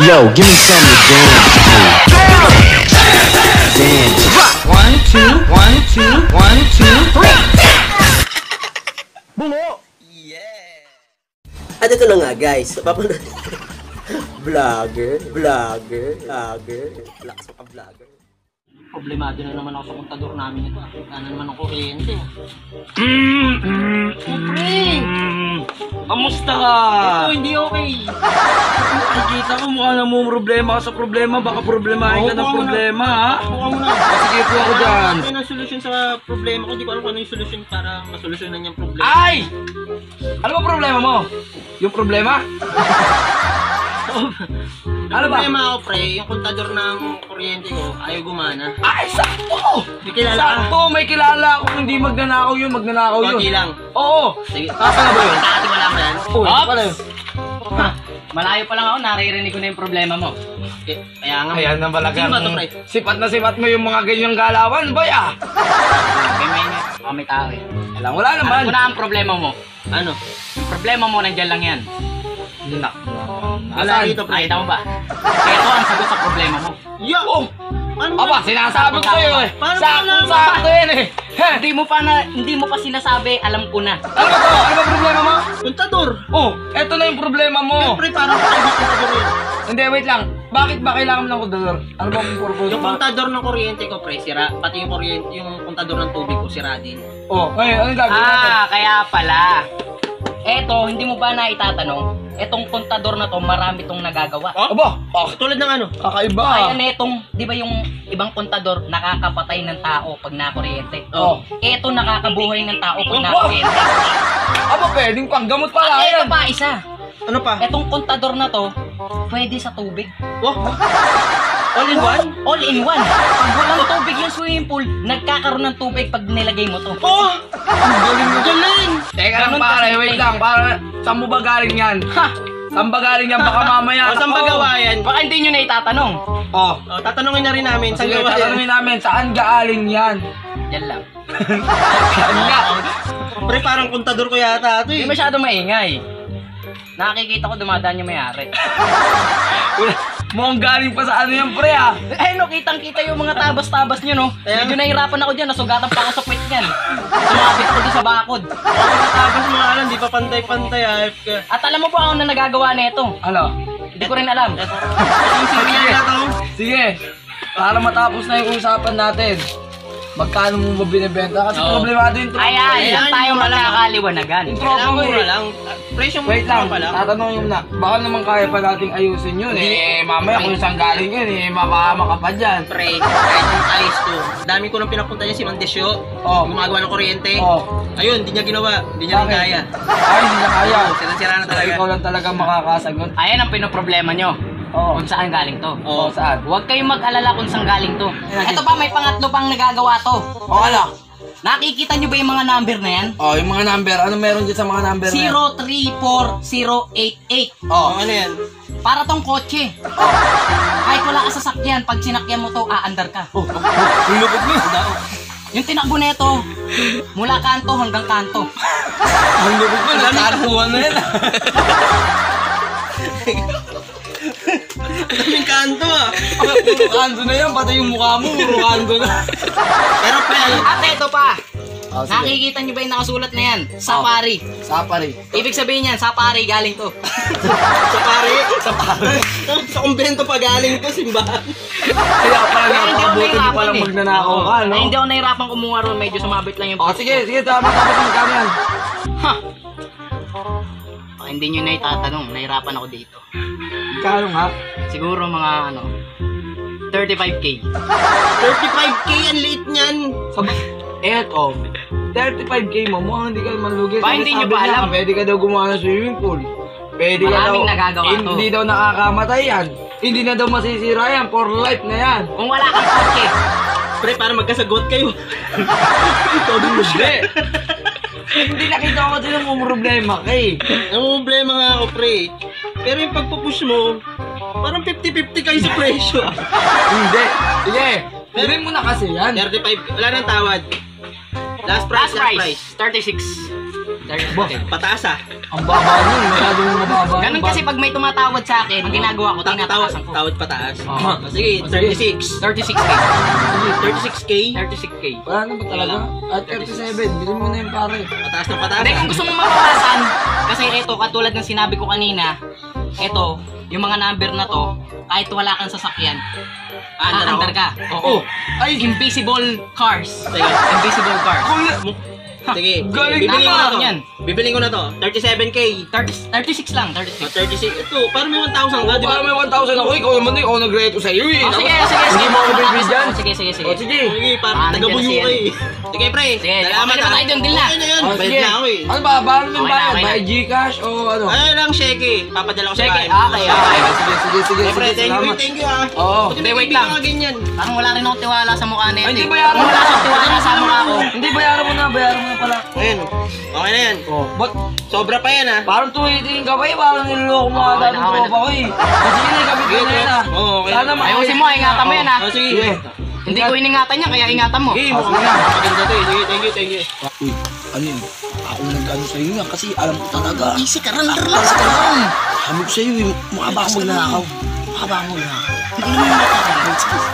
Yo, give me some of the dance. One, two, one, two, one, two, three. Bungo! Yeah! At ito na nga guys, vlogger. Lakas mo ka vlogger. Problemado na naman ako sa kontador namin ito. Wala naman ang kuryente. Kamusta ka? Ito, hindi okay. Nakikita ko mukha na mo problema ka sa problema. Baka problemahin ka ng problema, ha? Mukha mo na. Sige po ako dyan. Ano yung solusyon sa problema ko? Hindi ko alam kung ano yung solusyon para masolusyonan yung problema. Ay! Ano ba problema mo? Yung problema? Ano ba? Problema ako, pre, yung kontador ng kuryente ko ayaw gumana. Ay, sakto! May kilala ka? Sakto, may kilala ako. Hindi magnanakaw yun, magnanakaw yun. Konti lang. Oo. Sige, kasa na ba yun? Kakatiwala mo yan? Ops! Malayo pa lang ako, naririnig ko na yung problema mo. Kaya nga. Ayan na Sino ba to, pre? sipat na sipat mo yung mga ganyang galawan, boy, ah. May tao eh. Wala naman. Ano na ang problema mo? Ano? Yung problema mo, nandyan lang yan. Wala dito, pre. Nakita mo ba? Ito ang sagot sa problema mo. Yo! Oh! Aba, sinasabi ko sa'yo eh. Sakto yan eh. Hindi mo pa sinasabi, alam ko na. Ano ba to? Ano ba problema mo? Kontador! Oh, eto na yung problema mo. Pre, parang kaibig kontador yun. Hindi, wait lang. Bakit ba kailangan mo ng kontador? Ano ba ang purpose? Yung kontador ng kuryente ko, pre, sira. Pati yung kuryente, yung kontador ng tubig ko, sira din. Oh, ngayon, anong gagawin natin? Kaya pala. Eto, hindi mo ba na itatanong? Etong kontador na to, marami tong nagagawa. Aba, Tulad ng ano? kakaiba. Kaya netong, di ba yung ibang kontador nakakapatay ng tao pag nakuryente? Oh. Eto nakakabuhay ng tao pag nakuryente. Aba, pwedeng pang gamot pala At eto yan. pa isa. Ano pa? Etong kontador na to, pwede sa tubig. All in one? All in one. Pag walang tubig yung swimming pool, nagkakaroon ng tubig pag nilagay mo to. Oh! Ang galing mo. Galing! Teka lang Ganun pare, kasi, wait pre. lang. Saan mo ba galing yan? Ha! Saan ba galing yan? Baka mamaya. Saan ba gawa yan? Baka hindi nyo na itatanong. Oh. Tatanungin na rin namin. Saan Sige, gawa yan? tatanungin namin, saan galing yan? Yan lang. Saan nga? Pre, parang kontador ko yata ito Hindi eh. masyado maingay. Nakikita ko dumadaan yung may-ari. Mukhang galing pa sa ano yan, pre, ah. Eh no, kitang-kita yung mga tabas-tabas nyo, no? Medyo nahirapan ako dyan, nasugatan pa ako sa puwit niyan. Sumapit ako dyan sa bakod. Tapos mga alam, di pa pantay-pantay AFK. At alam mo ba ako na nagagawa nito? Ano? Hindi ko rin alam. Sige. Sige. Para matapos na yung usapan natin. Magkano mo ba binibenta? Kasi problemado yung tropa. Ayan, yan tayo magkakaliwanagan. Yung tropa ko Mura eh. lang. Presyo Wait lang, pa lang. tatanungin mo na. Baka naman kaya pa nating ayusin yun eh. Mamaya kung saan galing yun eh, mapahama ka pa dyan. Pre, kahit yung ayos to. Dami ko nang pinapunta niya si Mandesyo. Oh. Gumagawa ng kuryente. Oh. Ayun, di niya ginawa. Di niya rin Bakit? kaya. Ay, hindi na kaya. Sira-sira na talaga. Ikaw lang talaga makakasagot. Ayan ang pinoproblema nyo. Oo. Kung saan galing to. Oo, saan? Huwag kayong mag-alala kung saan galing to. Ito pa, may pangatlo pang nagagawa to. O ano? Nakikita nyo ba yung mga number na yan? Oh, yung mga number. Ano meron dyan sa mga number na yan? 034088. Oh. Ano yan? Para tong kotse. Kahit wala ka sasakyan, pag sinakyan mo to, aandar ka. Yung lupit mo. Yung tinakbo neto, mula kanto hanggang kanto. Ang lupit mo. Nagkaruhan na yan. Daming kanto ah. Puro kanto na yan. Pati yung mukha mo, puro kanto na. Pero pre, At ito pa, Oh, sige. nakikita nyo ba yung nakasulat na yan? Safari. Sapari. Ibig sabihin yan, Safari galing to. sa pare. Sa kumbento pa galing to, simbahan. Kaya pala napakabuti mo palang eh. magnanakaw ka, no? Ay, hindi ako nahirapan kumuha ron, medyo sumabit lang yung Oh, sige, tama magkano yan. Ha! Hindi nyo na itatanong, nahirapan ako dito. Magkano nga? Siguro mga 35k. 35k, ang liit niyan. Eto, 35k mo, mukhang hindi ka naman lugi. Ba, hindi nyo Sabi pa niya, alam. Pwede ka daw gumawa ng swimming pool. Pwede ka daw, Maraming nagagawa to. hindi daw nakakamatay yan. Hindi na daw masisira yan, for life na yan. Kung wala kang kotse, Pre, para magkasagot kayo. Hindi. Hindi nakita ko kasi ng problema ka eh. Ang problema nga ako, pre. Pero yung pagpupush mo, parang 50-50 kayo sa presyo. Hindi. Sige, bilhin mo na kasi yan. 35, wala nang tawad. Last price, last price, 36. Boss, Pataas ah. Ang baba nun, masyadong mababa. Ganun kasi pag may tumatawad sa akin, ang ginagawa ko, tinatakasan ko. Tawad pataas. Oo. Sige, 36. 36K. 36K. 36K. Wala na ba talaga? At 37, bilhin mo na yung pare. Pataas na pataas. Hindi, kung gusto mong mabawasan, kasi ito, katulad ng sinabi ko kanina, ito, yung mga number na to, kahit wala kang sasakyan, aandar ka. Oo. Ay, invisible cars. Invisible cars. Sige, Galing bibiling ko na to. yan. Bibiling ko na to. 37K. 36 lang, 36. 36. Ito, parang may 1,000 ka, di ba? Parang may 1,000 ako, ikaw naman eh, ako nagreto sa'yo eh. Oh, sige, sige. Hindi mo ako Matapos bibigyan. ako. Sige. O sige. Sige, parang nandiyan taga-buyo na siya. ka eh. Sige, pre. Sige, Salamat okay na ba tayo dun? Deal na. Okay na yan. O Bayad sige. na ako eh. Ano ba? Paano yung Okay na, bayad? okay na. By Gcash o ano? Ano lang, sheke. Papadala ko sa Sige, bahay. okay. Sige. Pre, thank you, Salamat. thank you ah. Oo. Hindi, wait lang. Hindi ganyan. Parang wala rin akong tiwala sa mukha na Ay, ito. hindi eh. bayaran Kung mo wala na. akong tiwala sa mukha ko. Hindi, bayaran mo na pala. Ayun. Okay na yan. Oh, ba't Sobra pa yan ah. parang tuwitingin ka ba eh? Parang niloloko mo ata ng tropa ko eh. O sige na, gamit mo na yan ah. Oo, okay. Sana Ayusin mo, ingatan mo yan ah. Oh, sige. Sige. Hindi ko iningatan niya, kaya ingatan mo. Sige, Oh, mukhang sige na. maganda to eh. Sige, thank you. Uy, ano yun? Ako nag-ano sa'yo nga kasi alam ko talaga. Easy ka, randar lang sa kalam. Sabi ko sa'yo eh, mukha ba akong magnanakaw? Mukha ba akong magnanakaw? Hindi naman nakakagod.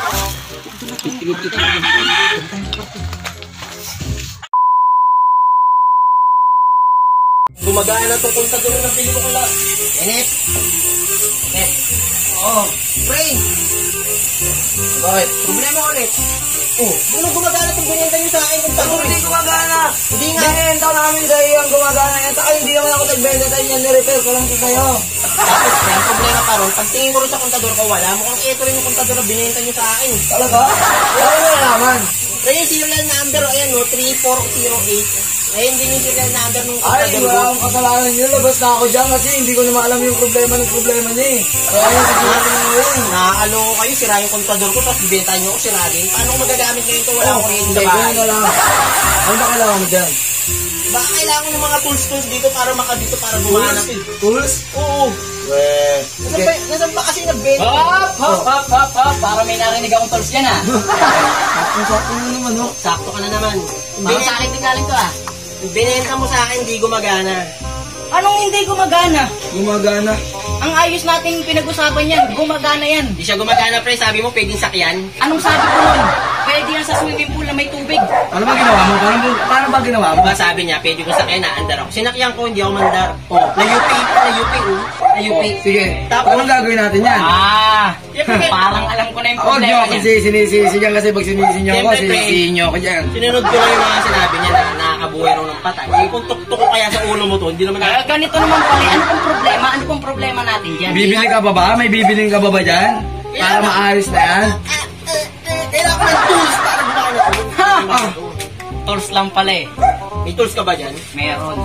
Gumagana tong kontador ng pelikula. Enet. Enet. Oo. Pre. Bakit? Problema ulit. Oh, ano gumagana tong binenta niyo sa akin kontador? Hindi gumagana! Hindi nga. Binenta namin sa'yo ang gumagana yan. Saka hindi naman ako nagbenta sa'yo yan. Nirepair ko lang sa'yo. Tapos may problema pa ron. Pag tingin ko rin sa kontador ko, wala. Mukhang ito rin yung kontador na binenta niyo sa akin. Talaga? Wala mo na naman. Pre, yung serial number, ayan no, 3408. Ayun din yung serial number nung Ay, kontador wala ko. akong kasalanan yun. Labas na ako dyan kasi hindi ko naman alam yung problema niya eh. Kaya yung siguro ko na ngayon. Nakakalo kayo, sira yung kontador ko, tapos ibenta niyo ako, sira din. Paano ko magagamit ngayon ito? Wala akong kuryente Hindi, sa bahay. ganyan na lang. Ano ba kailangan mo dyan? Baka kailangan ng mga tools dito para makadito para gumanap eh. Tools? Oo. Weh. Nasaan ba kasi nagbenta? Hop. Para may narinig akong tools dyan ah. Ang sakto mo naman, no? Sakto ka na naman. Parang sa akin din galing to ah. Binenta mo sa akin, hindi gumagana. Anong hindi gumagana? Gumagana. Ang ayos nating pinag-usapan yan, gumagana yan. Hindi siya gumagana, pre. Sabi mo, pwedeng sakyan. Anong sabi ko nun? Pwede yan sa swimming pool na may tubig. Ano ba ginawa mo? Paano ba ginawa mo? Diba sabi niya, pwede ko sakyan, naandar ako. Sinakyan ko, hindi ako mandar. Oh, na-UP, na-UP. Sige. Tapos- Anong gagawin natin yan? Parang alam ko na yung Oh, problema Diyo, niya. kasi sinisisi dyan kasi pag sinisi nyo ako, Siyempre, pre. sinisihin nyo ako dyan. Sinunod ko lang yung mga sinabi niya na nakakabuhay raw ng patay. Eh, kung tuktok ko kaya sa ulo mo to, hindi naman Ganito naman pala, ano pong problema? Ano pong problema natin dyan? Bibili ka pa ba? May bibiling ka ba dyan? Para maayos na yan? Kailangan ko ng tools para gumana to. Ha! Tools lang pala eh. May tools ka ba dyan? Meron.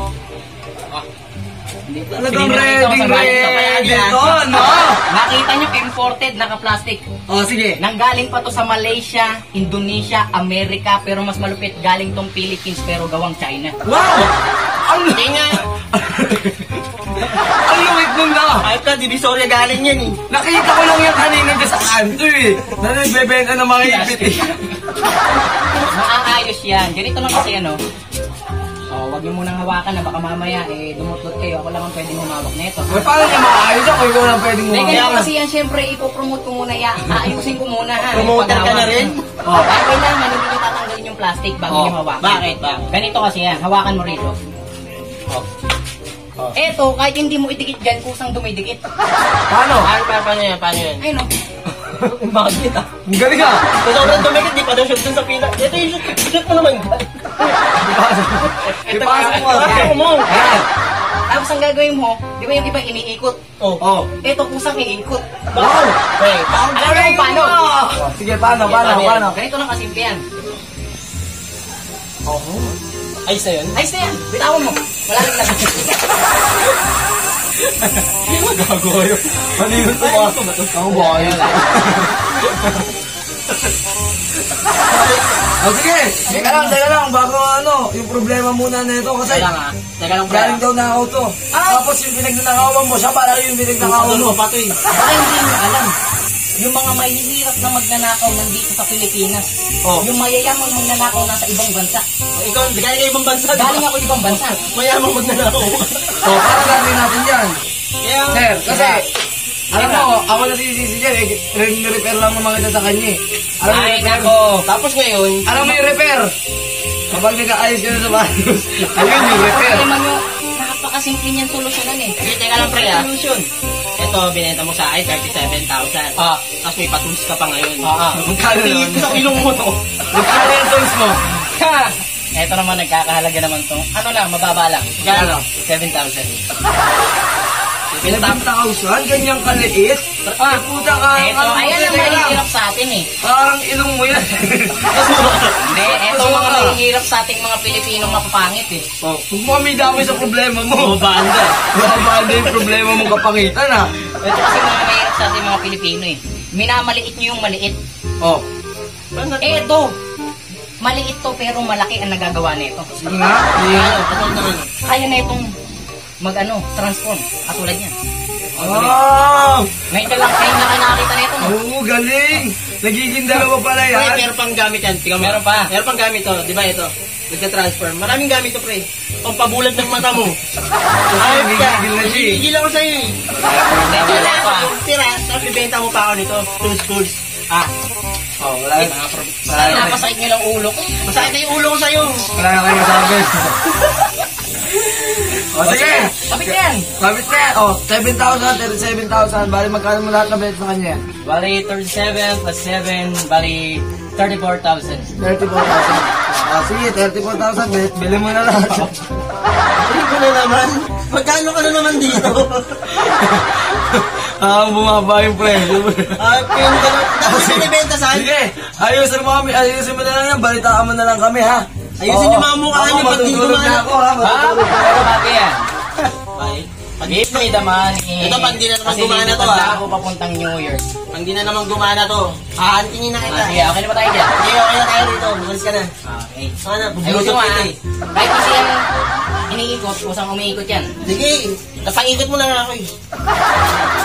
Talagang Pinipakita ko sa bahay sa ready kanya. to, no? Nakita nyo, imported, naka-plastic. Oh, sige. Nanggaling pa to sa Malaysia, Indonesia, Amerika, pero mas malupit galing tong Philippines pero gawang China. Wow! Ang Hindi nga. ang luwit nun na! Kahit ka, Divisoria galing yan eh. Nakita ko lang yan kanina dyan sa kanto eh. Na nagbebenta ng mga ipit eh. Maaayos yan. Ganito lang kasi ano. Oh, wag niyo munang hawakan na baka mamaya dumutlot kayo. Ako lang ang pwedeng humawak nito. Ay, paano niya maayos ako? Ikaw lang pwedeng Hindi, ganyan gumawa. kasi yan, syempre, ipopromote ko muna yan. Aayusin ko muna, ha? Promoter ka na rin? Oh, kaya kailangan, hindi nyo tatanggalin yung plastic bago Oh, nyo hawakan. bakit ba? Ganito kasi yan, hawakan mo rito. Oh. Eto, kahit hindi mo idikit dyan, kusang dumidikit. Paano? Paano yan? Paano yan? Ayun, no? Bakit ah? Ang galing ah! Kung sobrang dumikit, di pa daw shoot dun sa pila. Ito yung shoot mo naman. Ipasok mo. Ipasok mo. Ayan. Tapos ang gagawin mo, di ba yung iba iniikot? Oh. Oh. Eto, kusang iikot. Wow! Hey, Alam mo kung paano? Oh, sige, paano? Ganito lang kasimple yan. ayos na yun? Ayos na yan, bitawan mo. Malalim lang. Gago kayo. Manilot ko ba? Ako ba kayo? Oh, sige! Teka lang, bago ano, yung problema muna na ito kasi Teka lang, galing daw na ako to. Tapos yung pinagnanakawan mo, siya pala yung pinagnanakawan mo. Ano pati? Baka hindi mo alam. yung mga mahihirap na magnanakaw nandito sa Pilipinas. Oh. Yung mayayamang magnanakaw nasa ibang bansa. Ikaw, galing ka ibang bansa. Galing ako ibang bansa. Mayamang magnanakaw. So, para gagawin natin yan. Kaya, Sir, kasi, alam mo, ako nasisisi dyan eh. Repair lang naman kita sa kanya eh. Alam mo yung Ay, repair? nako. tapos ngayon, Alam mo yung repair? Kapag nag-aayos ka na sa balos, ayun yung repair. Kasi man yung napakasimple niyan solusyonan eh. sige, teka lang pre ah. Solution. Ito, binenta mo sa akin, 37,000. Tapos may patulis ka pa ngayon. Magkano Tingin ko naman? sa ilong mo to. Magkano yung tools mo? Ha! Eto naman, nagkakahalaga naman to. Ano lang, mababa lang. Gano? 7,000. 7,000? Ganyang kaliit? Ah, Puta ka. eto, ayan ang mahihirap sa atin eh. Parang ilong mo yan. Hindi, eto mga mahihirap sa ating mga Pilipinong mapapangit eh. Oh, huwag mo kami dami sa problema mo. Banda. Babanda yung problema mong kapangitan ha. Ito kasi mga mahirap sa ating mga Pilipino eh. Minamaliit nyo yung maliit. Oh, Eto, maliit to pero malaki ang nagagawa nito. sige nga. Sige nga. Katulad naman. Kaya na itong transform. Katulad yan. Oh! Ngayon ka lang kayo nakakita nito. No? Oo, galing. Nagiging dalawa pala Pre, yan. meron pang gamit yan. Tingnan mo. Meron pa. Meron pang gamit to. Di ba ito? Nagka-transfer. Maraming gamit to, pre. Pampabulag ng mata mo. Ay, gigigil na siya eh. Gigigil ako sa'yo eh. Medyo Wala pa. ako. Tira, tapos bibenta mo pa ako nito. Tools. Oh, wala Ay, na. Sana napasakit nyo lang ulo ko. Masakit na yung ulo ko sa'yo. Wala na kayo masabi. Oh, sige. Kapit na yan. Kapit na yan. Oh, 7,000, 37,000. Bali, magkano mo lahat na bet sa kanya? Bali 37 plus 7, bali 34,000. 34,000. Ah, sige, 34,000. Bili mo na lahat. Hindi ko na naman. Magkano ka na naman dito? Bumaba yung presyo. Yung gano'n. Tapos binibenta saan? Sige, ayusin mo kami. Ayusin mo na lang yan. Balitaan mo na lang kami, ha? Ayusin yung mga mukha niyo pag di matutulog na gumana. ako, ha? Matutulog na ako. Bagay yan. Ay, pag If may daman eh. Ito, pag di na naman Kasi gumana dito to, tanda ah. ako papuntang New Year's. pag di na naman gumana to, aantingin na kita. Sige, okay na ba tayo dyan? Sige, okay na tayo dito. Bumalis ka na. Okay. Sana, Ayusin bubulutot mo kita ah. eh. Kahit kasi yan iniikot, kusang umiikot yan. Sige, napangikot mo na nga ako eh.